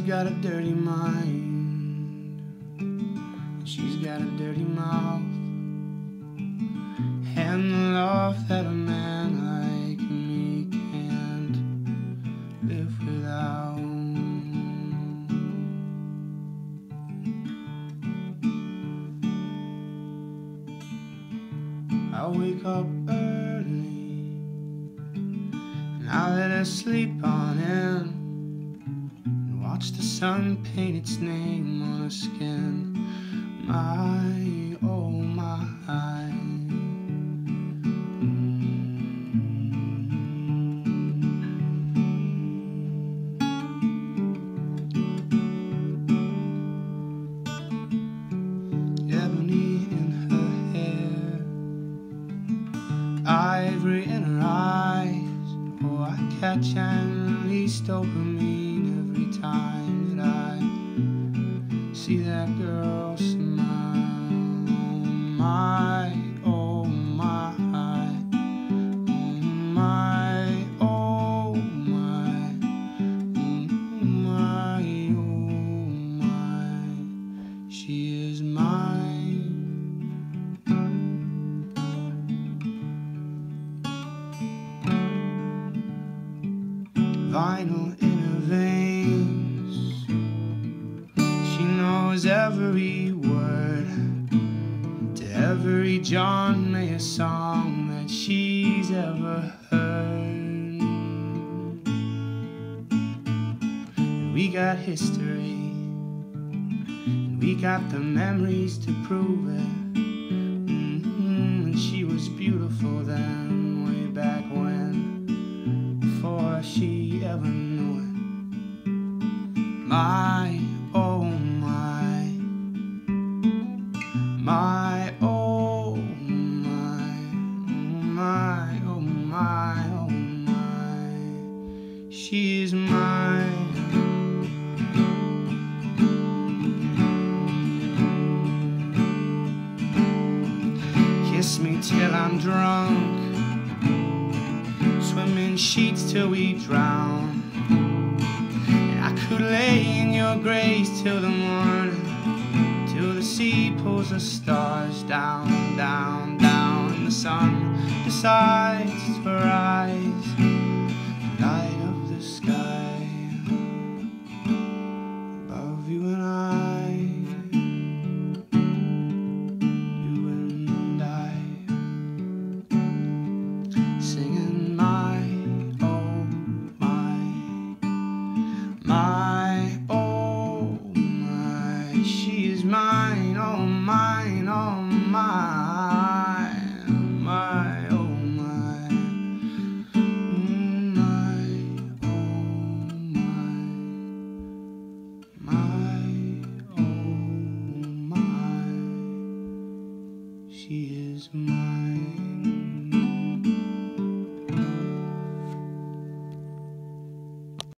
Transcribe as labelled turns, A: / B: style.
A: got a dirty mind, she's got a dirty mouth, and the love that a man like me can't live without. I wake up early and I let her sleep on in, and watch the sun paint its name on her skin. My, oh my. Ebony in her hair, ivory in her eyes. Oh, I catch and release dopamine every time that I see that girl smile. Oh my, oh my, oh my, oh my, oh my, she is mine. Vinyl in her veins, she knows every word to every John Mayer song that she's ever heard. And we got history, and we got the memories to prove it. And she was beautiful then, way back when, before she ever knew it. My, oh my, my, oh my, oh my, oh my, she is mine. Kiss me till I'm drunk, swim in sheets till we drown, and I could lay in your grace till the morning, till the sea pulls the stars down, down, down, and the sun decides to rise, light of the sky, above you and I, you and I, singing my, oh my, oh my, she is mine, oh mine, oh mine, my, oh my, my, oh my, she is mine.